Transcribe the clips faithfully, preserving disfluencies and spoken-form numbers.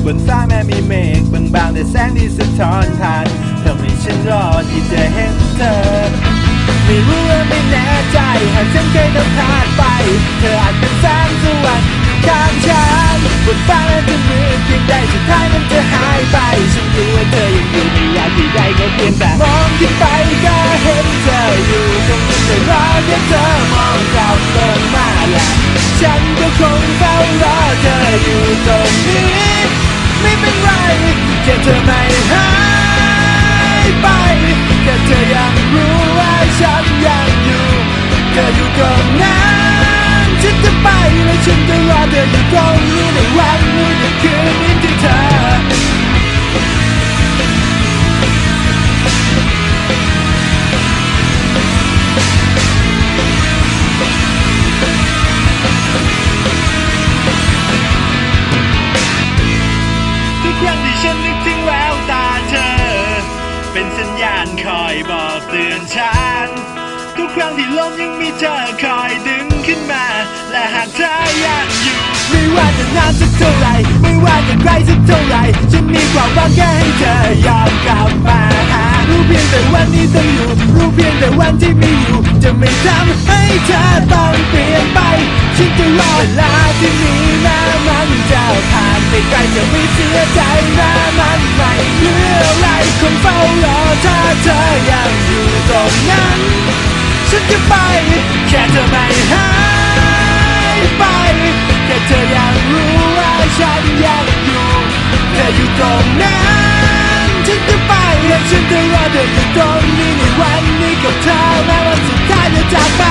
บนฟ้าแม้มีเมฆบางๆแต่แสงที่สะท้อนผ่านทำให้ฉันรอที่จะเห็นเธอไม่รู้ว่าไม่แน่ใจหากฉันเคยต้องพลาดไปเธออาจเป็นแสงสว่างข้างฉันบนฟ้าและจะมืดเพียงใดสุดท้ายมันจะหายไปฉันรู้ว่าเธอยังอยู่ไม่ว่าที่ใดก็เพียงแต่มองขึ้นไปก็เห็นเธออยู่ตรงนั้นจะรอแค่เธอมองกลับลงมาและฉันก็คงเฝ้ารอเธออยู่ตรงนี้ไม่เป็นไรแค่เธอไม่หายไปแค่เธอยังรู้ว่าฉันยังอยู่เธออยู่ตรงนั้นฉันจะไปและฉันจะรอเธออยู่ตรงนี้ในวันนี้ในคืนนี้ที่เธอทุกครั้งที่ฉันนึกถึงแววตาเธอเป็นสัญญาณคอยบอกเตือนฉันทุกครั้งที่ลมยังมีเธอคอยดึงขึ้นมาและหากเธอยังอยู่ไม่ว่าจะนานสักเท่าไรไม่ว่าจะไกลสักเท่าไรฉันมีความหวังแค่ให้เธอยอมกลับมาหารู้เพียงแต่วันนี้ต้องอยู่รู้เพียงแต่วันที่ไม่อยู่จะไม่ทำให้เธอต้องเปลี่ยนไปฉันจะรอเวลาที่มีแม้มันจะผ่านไปไกลจะไม่เสียใจแม้มันไม่เหลืออะไรคงเฝ้ารอถ้าเธอยังอยู่ตรงนั้นฉันจะไปแค่เธอไม่หายไปแค่เธอยังรู้ว่าฉันยังอยู่เธออยู่ตรงนั้นฉันจะไปและฉันจะรอเธออยู่ตรงนี้ในวันนี้กับเธอแม้วันสุดท้ายจะจากไป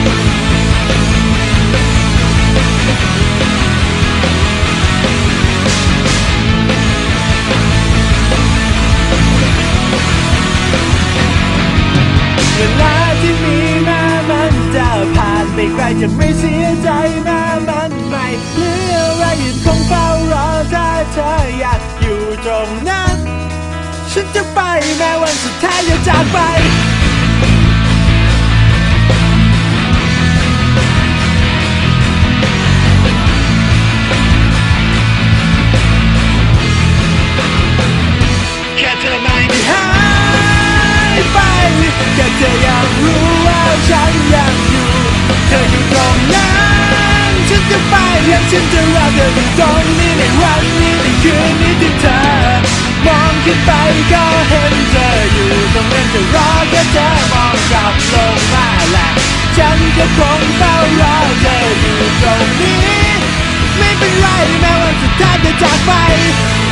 เวลาที่มีแม้มันจะผ่านไปไกลจะไม่เสียใจแม้มันไม่เหลืออะไรยังคงเฝ้ารอถ้าเธออยากอยู่ตรงนั้นฉันจะไปแม้วันสุดท้ายจะจากไปแค่เธอไม่หายไปแค่เธอยังรู้ว่าฉันยังอยู่เธออยู่ตรงนั้นฉันจะไปและฉันจะรอเธออยู่ตรงนี้ในวันนี้ในคืนนี้ที่เธอมองขึ้นไปก็เห็นเธออยู่ตรงนั้นจะรอแค่เธอมองกลับลงมาและฉันก็คงเฝ้ารอเธออยู่ตรงนี้ไม่เป็นไรแม้วันสุดท้ายจะจากไป